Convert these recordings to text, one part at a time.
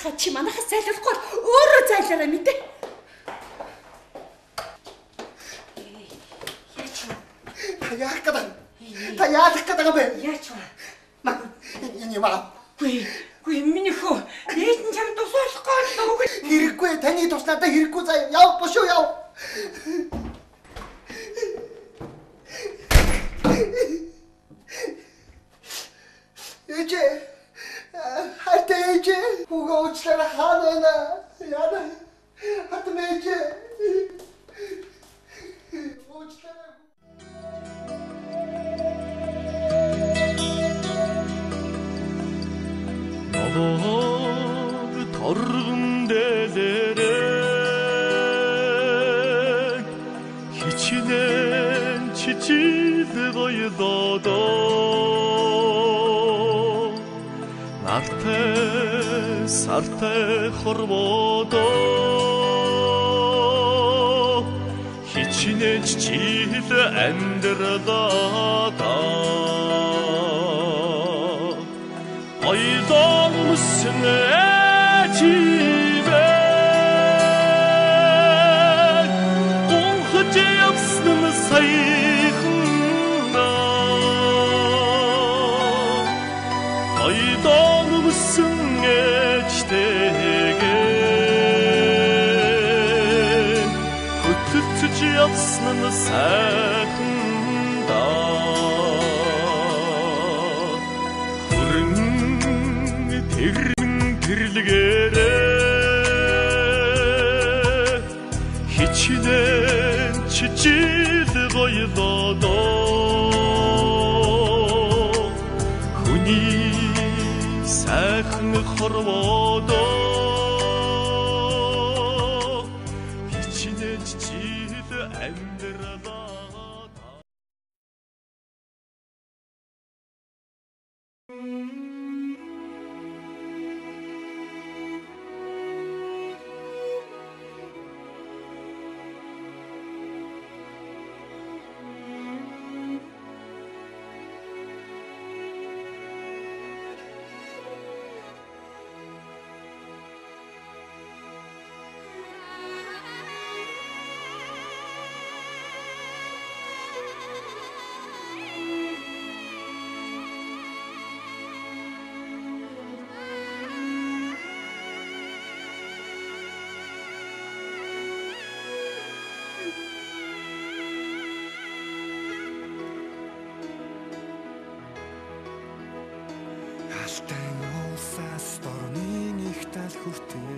Та чи манайхаас зайлуулахгүй өөрөө зайлаарай мэдээ. Та яах гэдэг юм бэ? Яач вэ? Энэ юм аа. Гүй миний хөө. Ээж нь чамд тусаалах гээд Хэрэггүй таны тус надад хэрэггүй заа. Яв бошоо яв. Ээжэ. Хайртай ээжэ. Хүүгээ уучлаарай хаана байна? Яна. Хатам ээжэ. Уучлаарай. Ногоог торгон дээлэрэг хичнээн чичил гоёдоо нартай сартай хорводоо хичнээн чичил амьдралаа Aydan mısın eciben Onhıcı yapsın sayıkında Aydan mısın ecdegen Hıtıtıcı yapsın sayıkında Terligere Hiçinen çiçildi koyulada Huni sakını korvada Hiçinen çiçildi emdirada Хаалтан уусаас дорны их тал хүртээ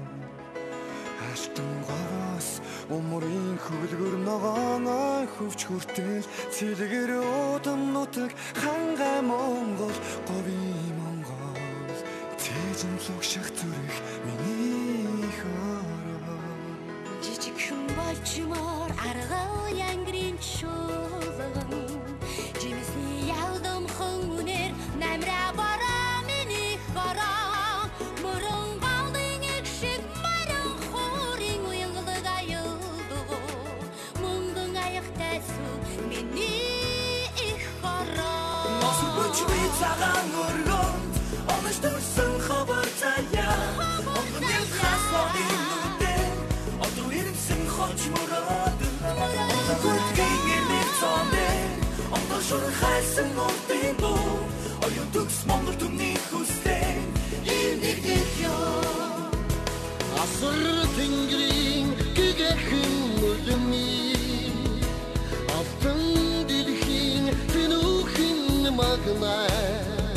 Хаалтан гороос умрын хөвлгөр ногооноо хөвч хүртэл Цэлгэр удам нутаг хангай Монгол говийн Монгол Цэжин лугших зүрх миний хороо Жижиг хүн болчмоор аргаа янгрын чуулган Жимсний явдам хүмүүнээр намра бараа миний хороо Мөрөн балдын экшиг маран хорын уянгалыг аюулдуу Мөнгөн аяхтайсу миний их хороо Носон бүчгүй цагаан өргөнд Онож төрсөн хабар заяа Онгон хаслогийн нүдэн Одоо ирсэн хоч мөрөөд Гүтгэн ирмэр цондэн Онгон шуран хайсан уртын дуу Оюун төгс Монгол түмний хүслэн Ирнэг дэхёо Асар тэнгэрийн гэгхэн үлэмий Автан дэлхийн тэнүүхэн магнай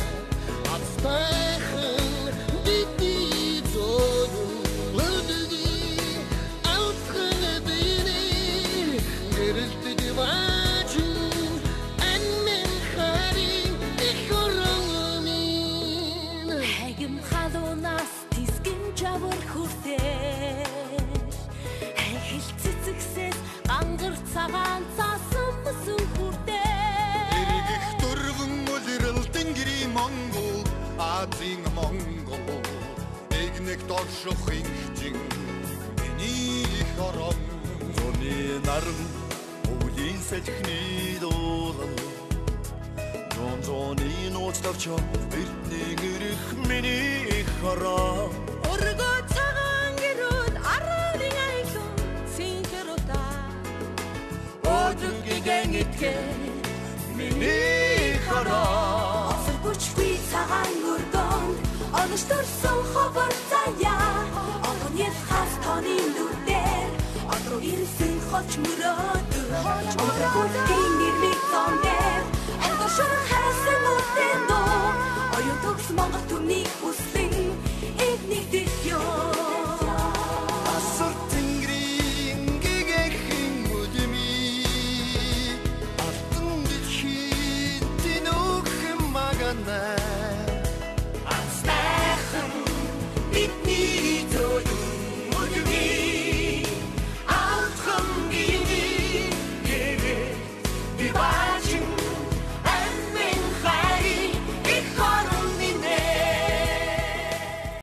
Ацтайхан бидний зоодон Лөдөгийн алтхан биний Гэрэлтэд вачин Анмен харин их оромин Хагим халуунаас тисгэн жавар хүртэж Хэл цэцэгсээс гангар цагаан цаасан mëсэн хүртэж Иргэх дөрвөн үлрэл тэнгэрийн Монгол Азийн Монгол Эгнэг доршох инхжин миний хором Зуны наран өвлийн сэлхний дуулан Зуны нууц тавчо эртний ирэх миний хороо Өргөө цагаан гэрүүд аралын айлын синхэруда Өдрөггийгэн итгэ миний хараа Осолбочгүй цагаан өргөнд оношторсон ховор заяа Огны хастаны нүдээр Одроо ирсэн хоч мөрөөд Одроо